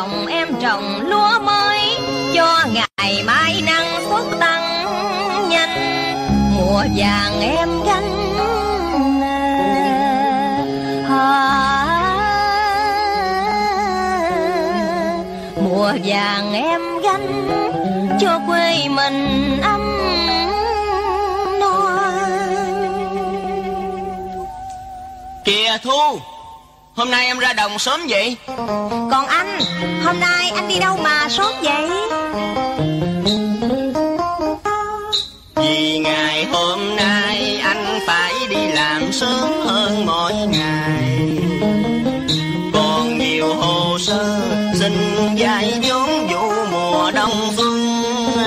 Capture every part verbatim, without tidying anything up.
đồng em trồng lúa mới, cho ngày mai năng suất tăng nhanh. Mùa vàng em gánh à, mùa vàng em gánh cho quê mình ấm no. Kìa Thu, hôm nay em ra đồng sớm vậy? Còn anh, hôm nay anh đi đâu mà sớm vậy? Vì ngày hôm nay anh phải đi làm sớm hơn mỗi ngày. Còn nhiều hồ sơ xin vay vốn vụ mùa đông xuân,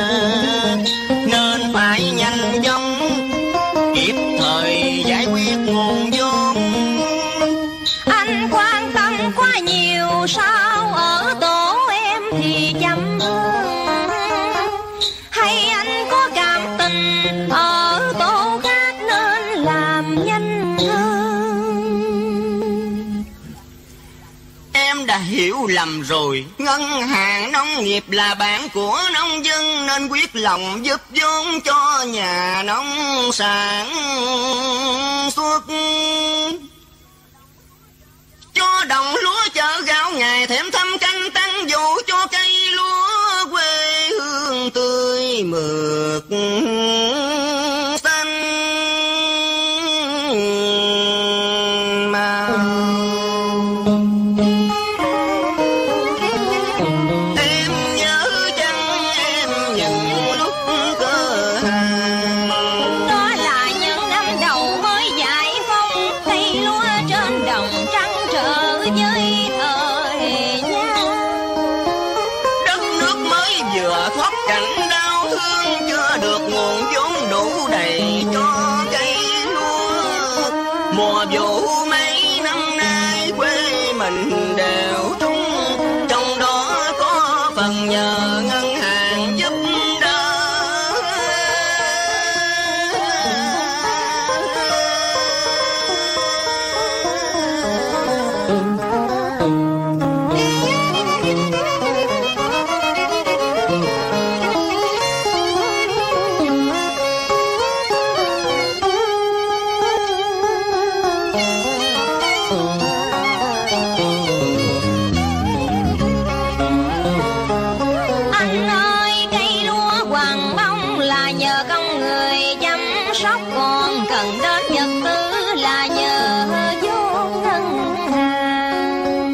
nên phải nhanh chóng kịp thời giải quyết nguồn vốn. Anh quan tâm quá nhiều sao ở tổ em thì chậm hơn, hay anh có cảm tình ở tổ khác nên làm nhanh hơn? Em đã hiểu lầm rồi. Ngân hàng nông nghiệp là bạn của nông dân, nên quyết lòng giúp vốn cho nhà nông sản xuất. Cho đồng lúa chợ gạo ngày thêm thăm canh tăng vụ, cho cây lúa quê hương tươi mượt xanh màu. Em nhớ chăng em những lúc cơ hàng, Đó là những năm đầu mới giải phóng, cây lúa trên đồng trắng trở với thời gian. đất nước mới vừa thoát cảnh đau thương, chưa được nguồn vốn đủ đầy cho cây lúa. Mùa vụ mấy năm nay quê mình đều trúng, trong đó có phần nhờ ngân hàng giúp đỡ. Anh ơi, cây lúa hoàng bông là nhờ công người chăm sóc, còn cần đến vật tư là nhờ vô ngân hàng.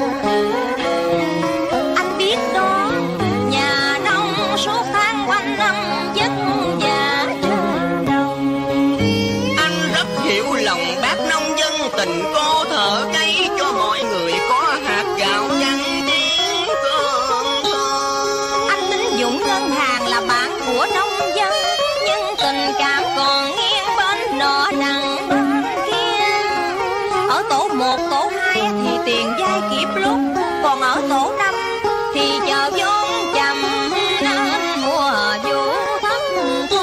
Anh biết đó, nhà nông suốt tháng quanh năm vất vả trên đồng. Anh rất hiểu lòng bác nông dân, tình cô thợ cây cho mọi người có hạt gạo trắng tiếng cơn thơ. Anh tín dụng ngân hàng là bạn của nông dân, nhưng tình cảm còn nghiêng bên nợ nặng bên kia. Ở tổ một, tổ hai thì tiền vay kịp lúc, còn ở tổ năm thì chờ vốn chậm nên mùa vụ thất thu.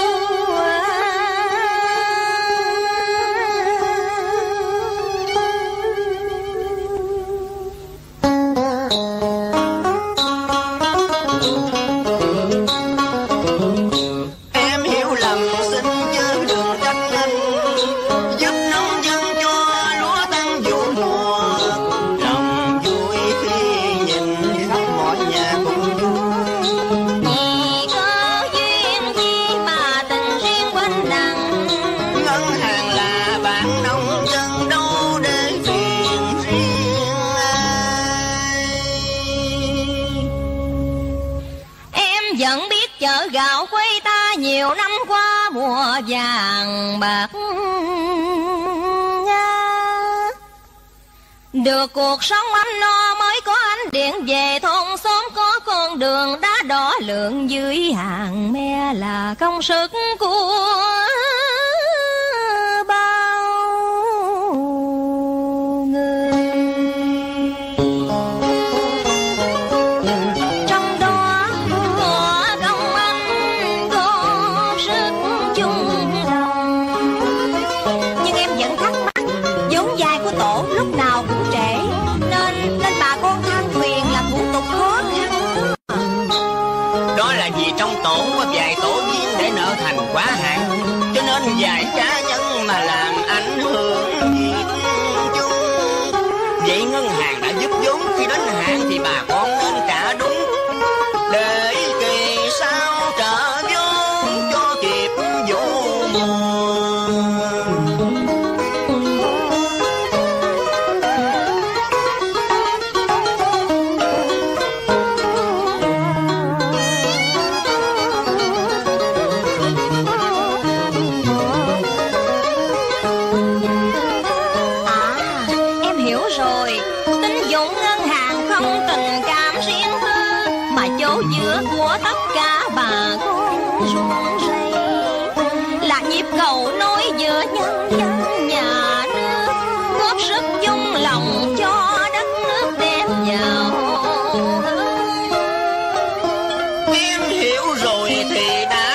Em hiểu lầm xin chứ đừng trách anh, giúp nông dân cho lúa tăng vụ mùa. Lòng vui khi nhìn khắp mọi nhà cùng vui. Vì có duyên chi mà tình riêng bên đằng, Ngân hàng là bạn nông dân đâu để phiền riêng ai. em vẫn biết chợ gạo quê ta nhiều năm qua mùa vàng bạc. Được cuộc sống ấm no mới có ánh điện về thôn xóm, có con đường đá đỏ lượn dưới hàng me là công sức của bao người. Trong đó có công anh, có sức chung lòng. Nhưng em vẫn thắc mắc, vốn vay của tổ lúc nào cũng trễ, nên nên bà con than phiền là thủ tục khó tổ có vài tổ viên để nợ thành quá hạn, cho nên vài cá nhân mà làm ảnh hưởng việc chung. Vậy ngân hàng đã giúp vốn, khi đến hạn thì bà con nên trả đúng, để kỳ sau trả vốn cho kịp vụ mùa. Giữa của tất cả bà con run rây là nhịp cầu nối giữa nhân dân nhà nước, góp sức chung lòng cho đất nước đẹp giàu. Em hiểu rồi thì đã